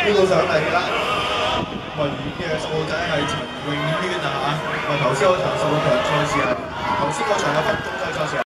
到上嚟啦。咁啊，演嘅十號仔係陳詠娟啊嚇。咁啊，頭先嗰場16強賽事係頭先嗰場嘅分組賽賽事。